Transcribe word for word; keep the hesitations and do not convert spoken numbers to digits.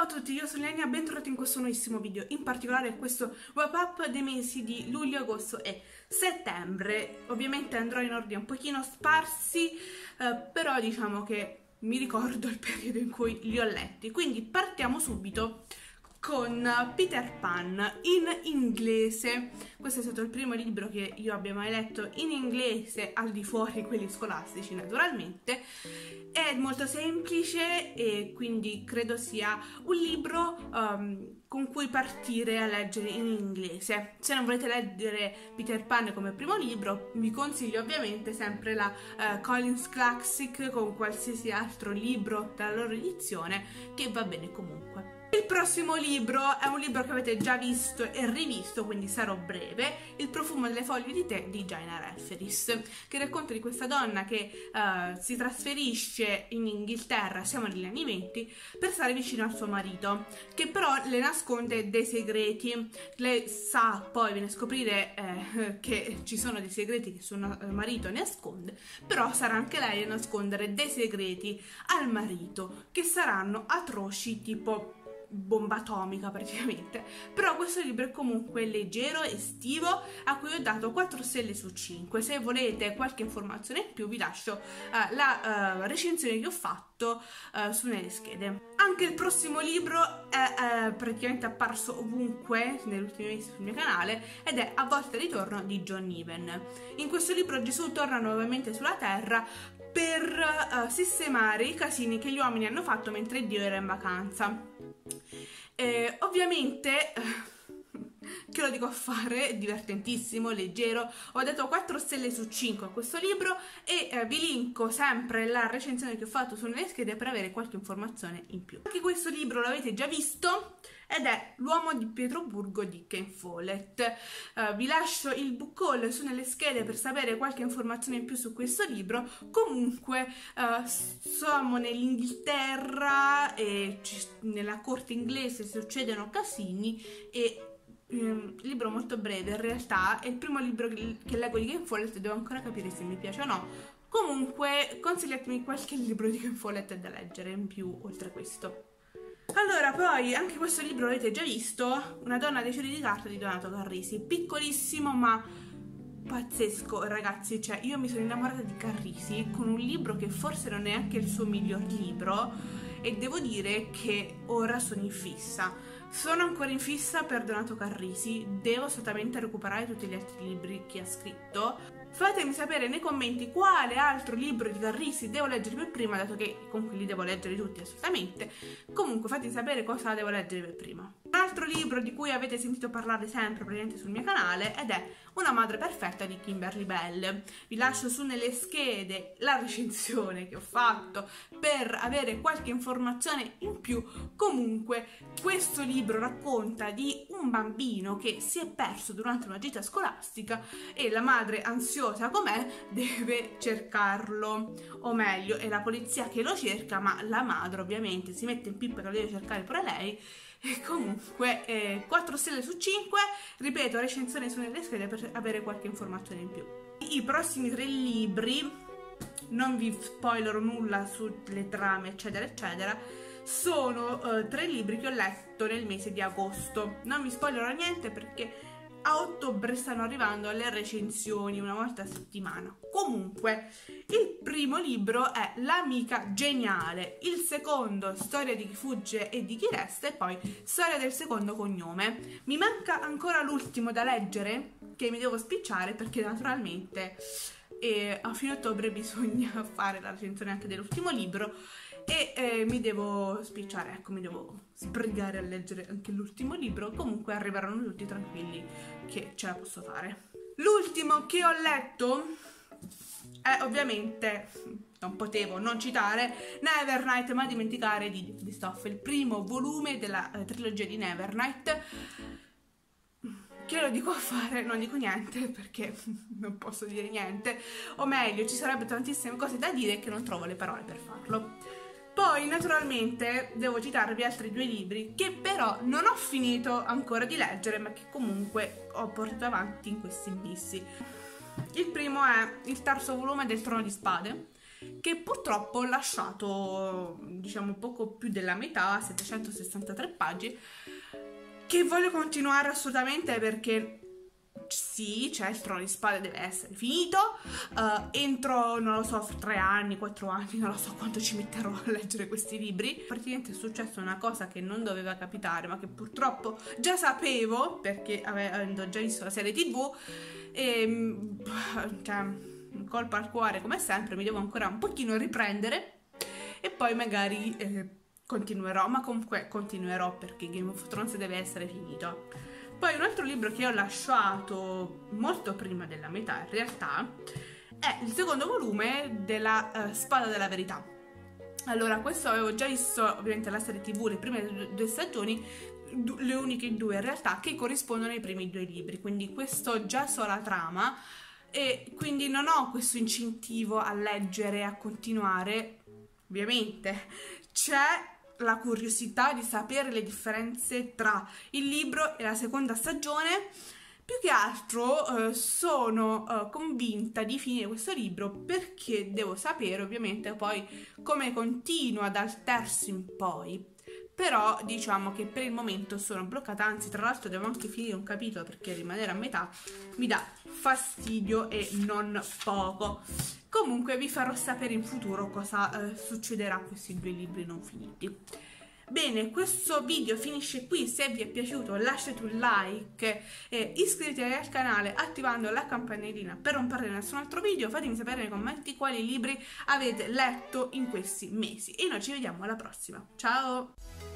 Ciao a tutti, io sono Lenia, bentornati in questo nuovissimo video, in particolare questo wrap up dei mesi di luglio, agosto e settembre. Ovviamente andrò in ordine un pochino sparsi, eh, però diciamo che mi ricordo il periodo in cui li ho letti. Quindi partiamo subito con Peter Pan in inglese. Questo è stato il primo libro che io abbia mai letto in inglese, al di fuori quelli scolastici naturalmente. È molto semplice e quindi credo sia un libro um, con cui partire a leggere in inglese. Se non volete leggere Peter Pan come primo libro, vi consiglio ovviamente sempre la uh, Collins Classic con qualsiasi altro libro della loro edizione, che va bene comunque. Il prossimo libro è un libro che avete già visto e rivisto, quindi sarò breve. Il profumo delle foglie di tè di Jaina Rafferis, che racconta di questa donna che uh, si trasferisce in Inghilterra, siamo negli anni venti, per stare vicino al suo marito, che però le nasconde dei segreti. Lei sa, poi viene a scoprire eh, che ci sono dei segreti che suo marito nasconde, però sarà anche lei a nascondere dei segreti al marito, che saranno atroci, tipo bomba atomica praticamente. Però questo libro è comunque leggero, estivo, a cui ho dato quattro stelle su cinque. Se volete qualche informazione in più vi lascio uh, la uh, recensione che ho fatto uh, su nelle schede. Anche il prossimo libro è uh, praticamente apparso ovunque negli ultimi mesi sul mio canale ed è A volte ritorno di John Niven. In questo libro Gesù torna nuovamente sulla terra per uh, sistemare i casini che gli uomini hanno fatto mentre Dio era in vacanza. Eh, ovviamente, che lo dico a fare, è divertentissimo, leggero. Ho dato quattro stelle su cinque a questo libro e eh, vi linko sempre la recensione che ho fatto sulle schede per avere qualche informazione in più. Anche questo libro l'avete già visto ed è L'uomo di Pietroburgo di Ken Follett. Uh, vi lascio il book haul su nelle schede per sapere qualche informazione in più su questo libro. Comunque uh, siamo nell'Inghilterra e nella corte inglese succedono casini e um, libro molto breve in realtà, è il primo libro che, che leggo di Ken Follett, devo ancora capire se mi piace o no. Comunque consigliatemi qualche libro di Ken Follett da leggere in più oltre a questo. Allora, poi, anche questo libro l'avete già visto, Una donna dei fiori di carta di Donato Carrisi, piccolissimo ma pazzesco, ragazzi. Cioè, io mi sono innamorata di Carrisi con un libro che forse non è neanche il suo miglior libro e devo dire che ora sono in fissa. Sono ancora in fissa per Donato Carrisi, devo assolutamente recuperare tutti gli altri libri che ha scritto. Fatemi sapere nei commenti quale altro libro di Carrisi devo leggere per prima, dato che comunque li devo leggere tutti assolutamente. Comunque fatemi sapere cosa devo leggere per prima. Un altro libro di cui avete sentito parlare sempre praticamente sul mio canale ed è Una madre perfetta di Kimberly Bell. Vi lascio su nelle schede la recensione che ho fatto per avere qualche informazione in più. Comunque questo libro racconta di un bambino che si è perso durante una gita scolastica e la madre, ansiosa com'è, deve cercarlo, o meglio è la polizia che lo cerca, ma la madre ovviamente si mette in pippa che lo deve cercare pure lei. E comunque eh, quattro stelle su cinque, ripeto, recensione su nelle schede per avere qualche informazione in più. I prossimi tre libri, non vi spoilerò nulla sulle trame eccetera eccetera, sono uh, tre libri che ho letto nel mese di agosto. Non vi spoilerò niente perché a ottobre stanno arrivando le recensioni una volta a settimana. Comunque, il primo libro è L'amica geniale, il secondo Storia di chi fugge e di chi resta e poi Storia del secondo cognome. Mi manca ancora l'ultimo da leggere che mi devo spicciare perché naturalmente eh, a fine ottobre bisogna fare la recensione anche dell'ultimo libro e eh, mi devo spicciare, ecco, mi devo sbrigare a leggere anche l'ultimo libro. Comunque arriveranno tutti tranquilli che ce la posso fare. L'ultimo che ho letto è ovviamente, non potevo non citare, Nevernight, ma dimenticare di, di Stoff, il primo volume della eh, trilogia di Nevernight. Che lo dico a fare? Non dico niente perché non posso dire niente, o meglio ci sarebbero tantissime cose da dire che non trovo le parole per farlo. Poi naturalmente devo citarvi altri due libri che però non ho finito ancora di leggere ma che comunque ho portato avanti in questi mesi. Il primo è il terzo volume del Trono di Spade che purtroppo ho lasciato, diciamo, poco più della metà, settecentosessantatré pagine, che voglio continuare assolutamente perché sì, cioè il Trono di Spade deve essere finito, uh, entro, non lo so, tre anni, quattro anni, non lo so quanto ci metterò a leggere questi libri. Praticamente è successa una cosa che non doveva capitare, ma che purtroppo già sapevo, perché avendo già visto la serie tv, e, cioè, colpa al cuore come sempre, mi devo ancora un pochino riprendere e poi magari eh, continuerò, ma comunque continuerò perché Game of Thrones deve essere finito. Poi un altro libro che ho lasciato molto prima della metà, in realtà, è il secondo volume della uh, Spada della Verità. Allora, questo avevo già visto ovviamente la serie tv, le prime due stagioni, le uniche due in realtà, che corrispondono ai primi due libri, quindi questo già so la trama e quindi non ho questo incentivo a leggere, a continuare. Ovviamente c'è la curiosità di sapere le differenze tra il libro e la seconda stagione. Più che altro eh, sono eh, convinta di finire questo libro perché devo sapere ovviamente poi come continua dal terzo in poi. Però diciamo che per il momento sono bloccata, anzi tra l'altro devo anche finire un capitolo perché rimanere a metà mi dà fastidio e non poco. Comunque vi farò sapere in futuro cosa eh, succederà a questi due libri non finiti. Bene, questo video finisce qui. Se vi è piaciuto lasciate un like e iscrivetevi al canale attivando la campanellina per non perdere nessun altro video. Fatemi sapere nei commenti quali libri avete letto in questi mesi e noi ci vediamo alla prossima. Ciao!